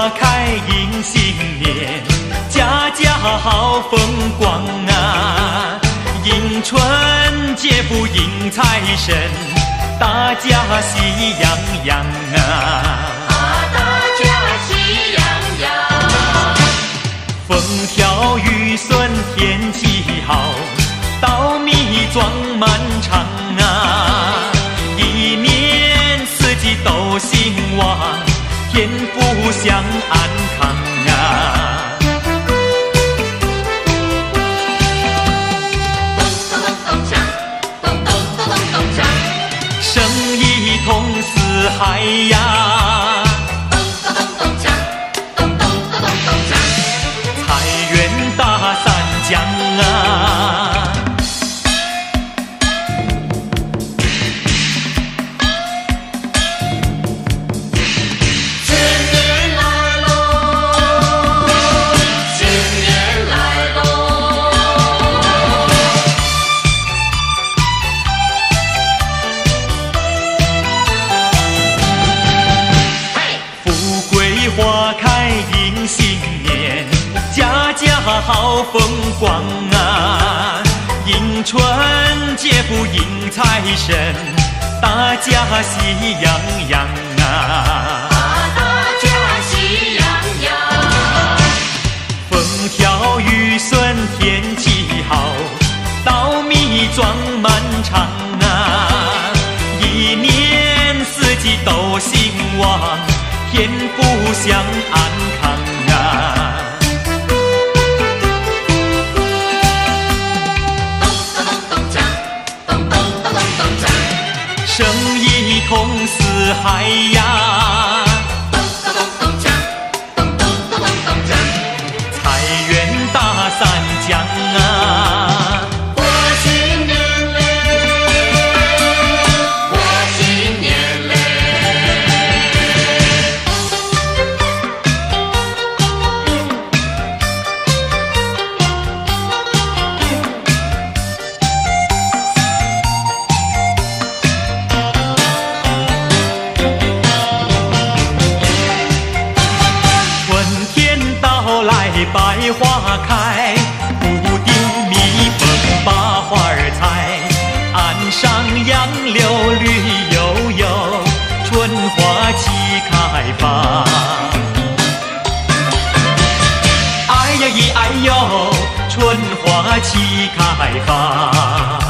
花开迎新年，家家好风光啊！迎春节不迎财神，大家喜洋洋啊！ 大家喜洋洋。 风调雨顺天气好，稻米装满场啊！一年四季都兴旺，天福享安康啊！生意通四海呀！财源大三江啊！ 新年来喽，新年来喽。 富贵花开迎新年，家家好风光啊！迎春节不迎财神，大家喜洋洋啊！ 大家喜洋洋。 风调雨顺天气好，稻米装满场啊！一年四季都兴旺，天福享安康啊！生意通四海呀！财源大三江啊！ 过新年嘞，过新年嘞。 春天到来百花开，屋顶蜜蜂把花儿采，岸上杨柳绿油油，春花齐开放。哎呀咿哎呦，春花齐开放。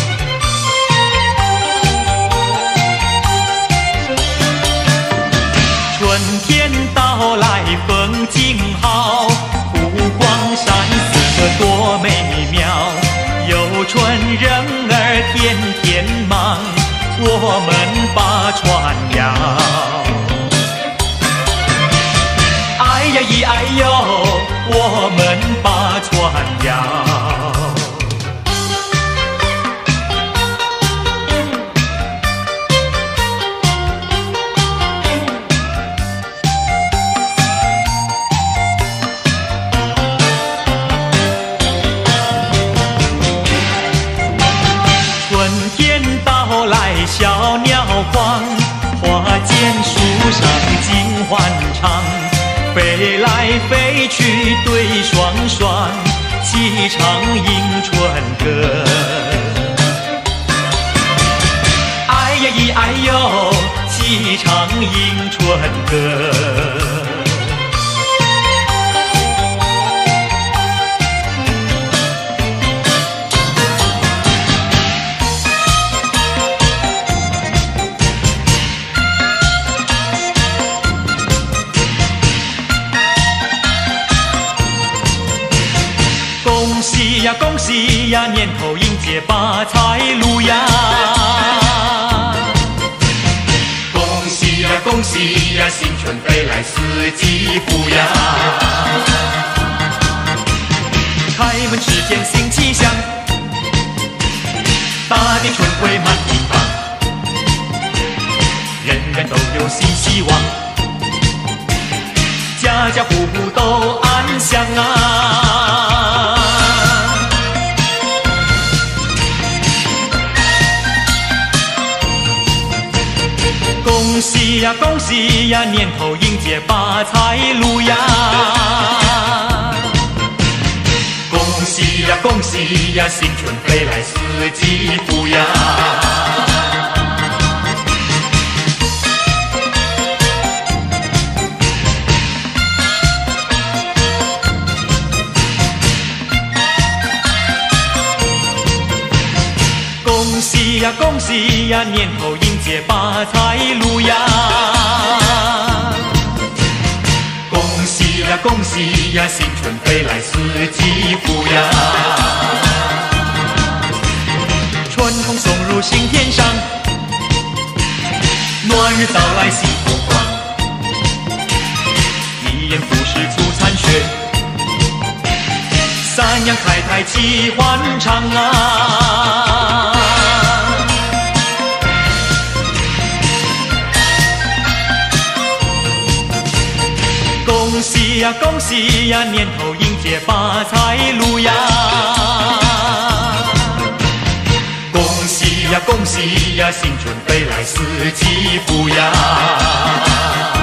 春天到来风景好，湖光山色多美妙，有船人儿天天忙，我们把船摇。哎呀咿哎呦，我们把船摇。春天到来小鸟黄，花间树上尽欢唱，飞来飞去对双双，齐唱迎春歌。哎呀咿哎呦，齐唱迎春歌。恭喜呀恭喜呀，年头迎接发财路呀！ 恭喜呀恭喜呀，新春飞来四季福呀！ 开门之间新气象，大地春回满地方，人人都有新希望，家家户户都安详啊！恭喜呀恭喜呀，年头迎接发财路呀！ 恭喜呀恭喜呀，新春飞来四季福呀！ 恭喜呀恭喜呀，年头迎接发财路呀！ 恭喜呀恭喜呀，新春飞来四季福呀！ 春风送入心田上，暖日早来心头光。一言不食出残雪，三阳开泰气欢畅啊！恭喜呀恭喜呀，年头迎接发财路呀！ 恭喜呀恭喜呀，新春飞来四季福呀！